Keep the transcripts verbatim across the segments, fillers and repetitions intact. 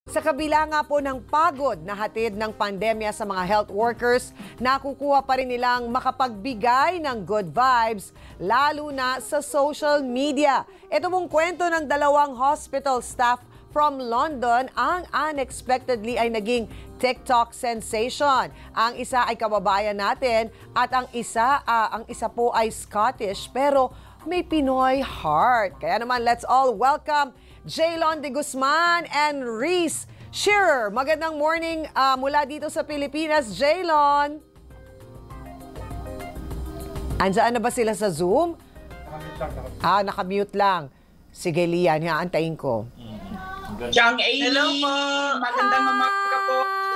Sa kabila nga po ng pagod na hatid ng pandemya sa mga health workers, nakukuha pa rin nilang makapagbigay ng good vibes, lalo na sa social media. Ito pong kwento ng dalawang hospital staff from London ang unexpectedly ay naging TikTok sensation. Ang isa ay kababayan natin at ang isa, uh, ang isa po ay Scottish pero may Pinoy heart. Kaya naman, let's all welcome Jaylon de Guzman and Reese Shearer. Magandang morning uh, mula dito sa Pilipinas, Jaylon. Andiyan na ba sila sa Zoom? Ah, nakamute lang. Sige, Lian, haantayin ko. Chang A. Hello po. Magandang umaga po.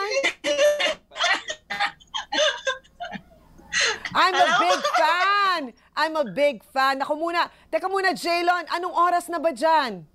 I'm a big fan. I'm a big fan. Ako muna. Teka muna, Jaylon, anong oras na ba dyan?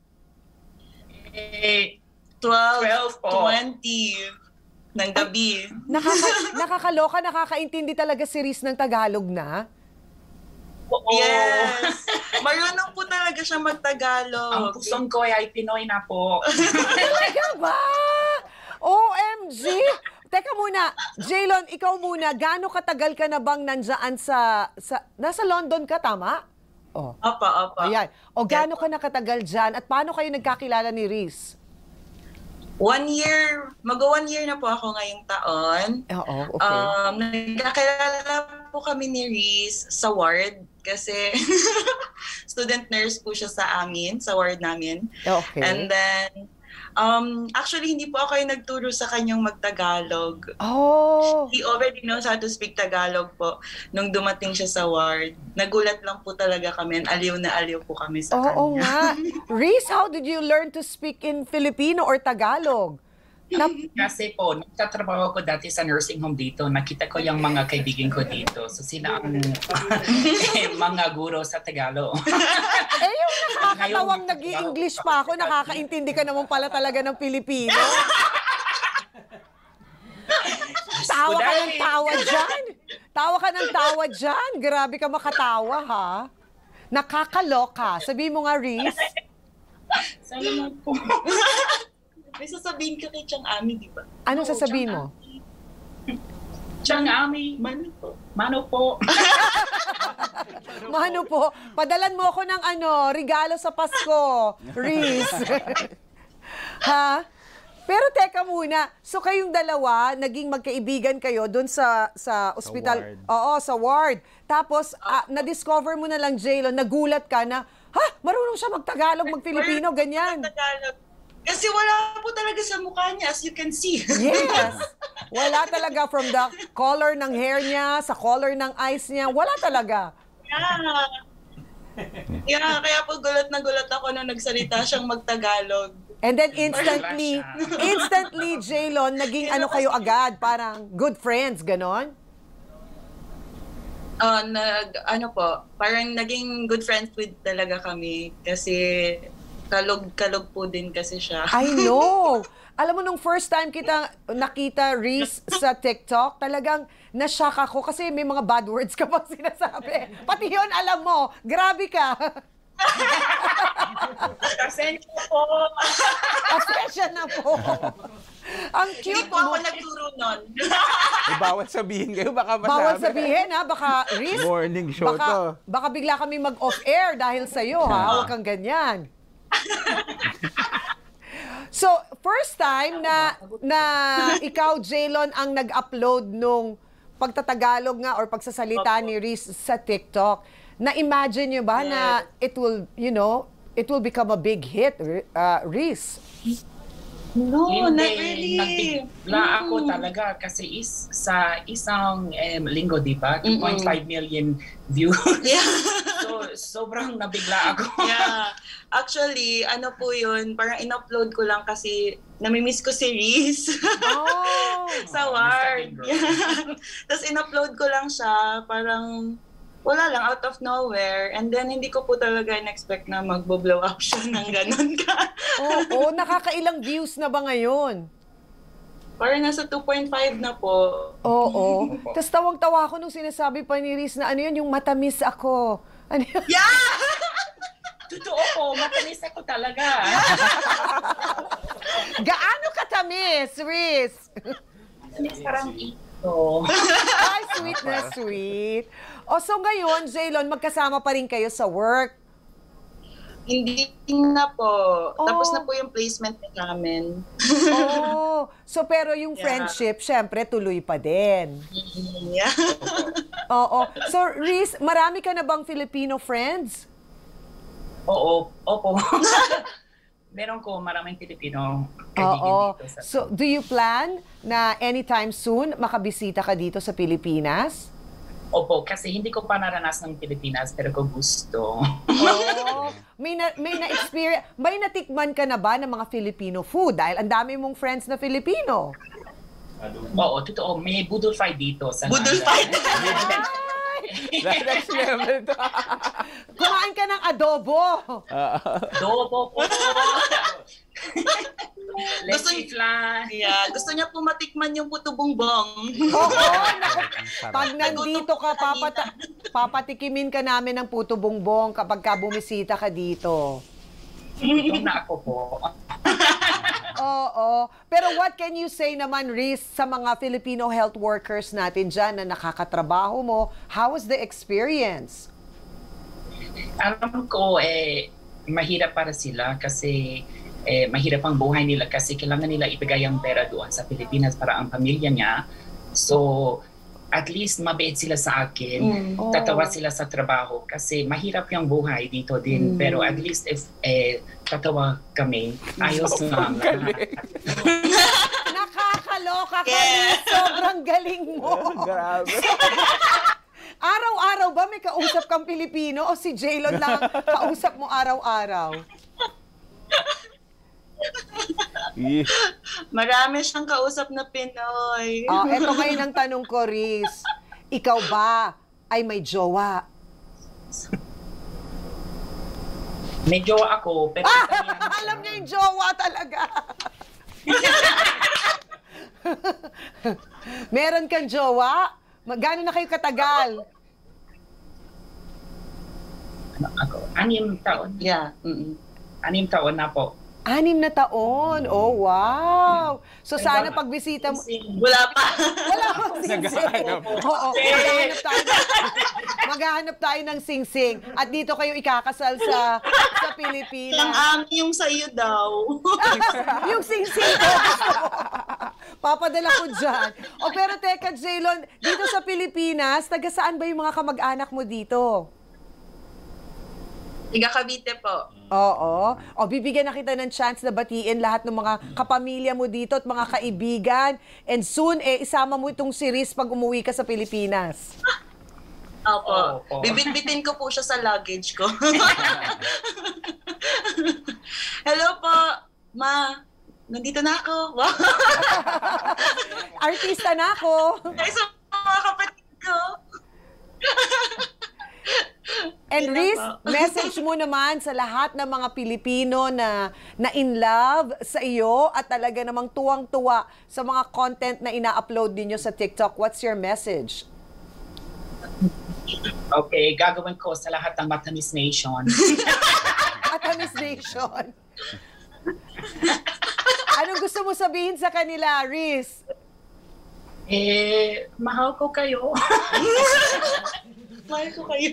Eh, twelve twenty ng gabi. Nakaka nakakaloka, nakakaintindi talaga si Reese ng Tagalog na? Oo. Yes. Marunong po talaga siya Ang mag-Tagalog. pusong ko ay Pinoy na po. Talaga ba? O M G! Teka muna, Jaylon, ikaw muna, gaano katagal ka na bang nandyan sa, sa nasa London ka, tama? Oh. Apa, apa. Ayan. O gaano ka nakatagal dyan at paano kayo nagkakilala ni Reese? One year, mag-one year na po ako ngayong taon. Oo, okay. Um, nagkakilala po kami ni Reese sa ward kasi student nurse po siya sa amin, sa ward namin. Okay. And then, um, actually, hindi po ako yung nagturo sa kanyang mag-Tagalog. Oh! He already knows how to speak Tagalog po nung dumating siya sa ward. Nagulat lang po talaga kami. Aliw na aliw po kami sa Oo kanya. nga. Reese, how did you learn to speak in Filipino or Tagalog? Na- Kasi po, nagtatrabaho ko dati sa nursing home dito. Nakita ko yung mga kaibigan ko dito. So sila ang mga guro sa Tagalog. eh, yung nakakatawang nag-i-English pa ako, nakakaintindi ka naman pala talaga ng Pilipino. Tawa ka ng tawa dyan. Tawa ka ng tawa dyan. Grabe ka makatawa, ha? Nakakaloka. Sabi mo nga, Reese. Salamat po. May sasabihin ka kay Chang Ami, di ba? Anong sasabihin mo? Chang Ami, mano po. Mano po. Mano po, padalan mo ako ng ano, regalo sa Pasko, Reese. Ha? Pero teka muna, so kayong dalawa, naging magkaibigan kayo dun sa sa ospital. Oo, sa ward. Tapos, ah, na-discover mo na lang, Jaylon, nagulat ka na, ha, marunong siya mag-Tagalog, mag-Filipino, ganyan. Tagalog. Kasi wala po talaga sa mukha niya, as you can see. Yes. Wala talaga from the color ng hair niya, sa color ng eyes niya, wala talaga. Yeah. Yeah, kaya po gulat na gulat ako nung nagsalita siyang mag-Tagalog. And then instantly, instantly, Jaylon, naging ano kayo agad, parang good friends, ganon? Uh, nag, ano po, parang naging good friends with talaga kami kasi kalog-kalog po din kasi siya. I know! Alam mo, nung first time kita nakita Reese sa TikTok, talagang na-shock ako kasi may mga bad words ka pang sinasabi. Pati yun, alam mo, grabe ka. Pasensya po. Pasensya na po. Ang Hindi cute po ako mo. nagturo nun. Eh, bawal sabihin kayo, baka masabi. Bawal sabihin, ha? Baka, Reese, Morning show baka, to. baka bigla kami mag-off-air dahil sa'yo, ha? Huwag kang ganyan. So, first time na na ikaw, Jaylon, ang nag-upload nung pagtatagalog nga or pagsasalita ni Reese sa TikTok, na-imagine nyo ba na it will, you know, it will become a big hit, uh, Reese? No, not Hindi, really. nagbigla ako talaga kasi is sa isang um, linggo, di ba? two point five million views. Yeah. So, sobrang nabigla ako. Yeah. Actually, ano po yun, parang in-upload ko lang kasi namimiss ko si Reese Oh! sa ward. Yeah. Tapos in-upload ko lang siya, parang wala lang, out of nowhere. And then, hindi ko po talaga in-expect na magbo-blow up siya ng ganun ka. Oo, oh, nakakailang views na ba ngayon? Parang nasa two point five na po. Oo. Tapos tawang-tawa ako nung sinasabi pa ni Reese na ano yun, yung matamis ako. Ano yun? Yeah! Totoo po, matamis ako talaga. Gaano katamis, Riz? Parang ito. Ay, sweet na sweet. O, so ngayon, Jaylon, magkasama pa rin kayo sa work. Hindi na po. Oh. Tapos na po yung placement namin. Oh, so pero yung Yeah. friendship, syempre, tuloy pa din. Yeah. Oo. So, Riz, marami ka na bang Filipino friends? Oo, opo. Meron ko maraming Pilipino kaibigan Oo. dito sa So, do you plan na anytime soon makabisita ka dito sa Pilipinas? Opo, kasi hindi ko pa naranas ng Pilipinas pero ko gusto. Oo. May na, may na-experience, may natikman ka na ba ng mga Filipino food? Dahil ang dami mong friends na Filipino. Oo, totoo. May budol fight dito. Sa Budol Naga. fight. Next level to. Kumain ka ng adobo. Dobo po. Let's Gusto- eat flan. Yeah. Gusto niya po matikman yung puto bongbong. Oo. Pag nandito ka, papata- papatikimin ka namin ng puto bongbong kapag ka bumisita ka dito. Ito na ako po. Oo. Pero what can you say naman, Riz, sa mga Filipino health workers natin dyan na nakakatrabaho mo? How was the experience? Alam ko, eh, mahirap para sila kasi eh, mahirap ang buhay nila kasi kailangan nila ibigay ang pera doon sa Pilipinas para ang pamilya niya. So, at least mabait sila sa akin. Mm. Oh. Tatawa sila sa trabaho kasi mahirap yung buhay dito din. Mm. Pero at least if eh, tatawa kami, ayos lang. Nakakaloka ka, Yeah. Riz. Sobrang galing mo. Grabe. Araw-araw ba may kausap kang Pilipino o si Jaylon lang kausap mo araw-araw? Eh, Marami siyang kausap na Pinoy. Oh, eto ngayon ang tanong ko, Riz. Ikaw ba ay may jowa? May jowa ako, pero Ah, italiano siya. alam niya yung jowa talaga. Meron kang jowa? Magano na kayo katagal? Ano ako? Anim taon. Yeah. Mm-mm. Anim taon na po. Anim na taon. Oh, wow. So sana pagbisita mo... Wala pa. Wala pang sing-sing. Naghahanap. Oo, maghahanap tayo, maghahanap tayo ng sing-sing. At dito kayo ikakasal sa sa Ang Pilipinas. ami yung sa'yo daw. Yung sing-sing ko. Papadala ko dyan. O pero teka, Jaylon, dito sa Pilipinas, taga saan ba yung mga kamag-anak mo dito? Tiga Cavite po. Oo. O bibigyan na kita ng chance na batiin lahat ng mga kapamilya mo dito at mga kaibigan. And soon, eh, isama mo itong si Riz pag umuwi ka sa Pilipinas. Opo. Opo. Bibitbitin ko po siya sa luggage ko. Hello po, Ma. Nandito na ako. Wow. Artista na ako. Ay, sa mga kapatid ko. And Yun Riz, na po. message mo naman sa lahat ng mga Pilipino na na in love sa iyo at talaga namang tuwang-tuwa sa mga content na ina-upload ninyo sa TikTok. What's your message? Okay, gagawin ko sa lahat ng Matamis Nation. Atamis Nation. Anong gusto mo sabihin sa kanila, Riz? eh, mahal ko kayo. Mahal ko kayo.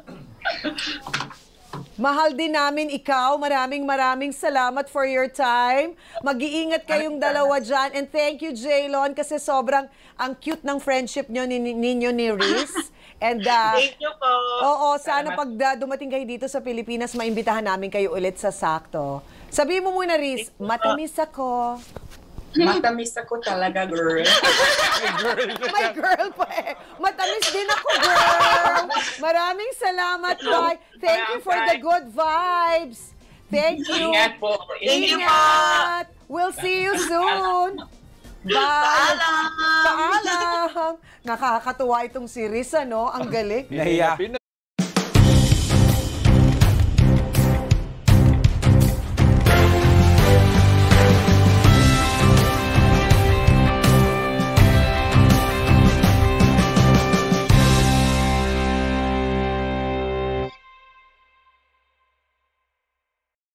Mahal din namin ikaw. Maraming maraming salamat for your time. Mag-iingat kayong dalawa dyan. And thank you, Jaylon, kasi sobrang ang cute ng friendship nyo ni, ninyo ni Riz. And uh, Thank you po. oo, sana pag uh, dumating kayo dito sa Pilipinas, maimbitahan namin kayo ulit sa Sakto. Sabihin mo muna, Riz, matamis ako. Matamis ako talaga, girl. My girl pa eh. Matamis din ako, girl. Maraming salamat, bye. Thank you for the good vibes. Thank you. Ingat po. Thank you po. Ingat. We'll see you soon. Bye. Paalam. Paalam. Nakakatuwa itong si Riz, ano? Ang galing. Nahiya.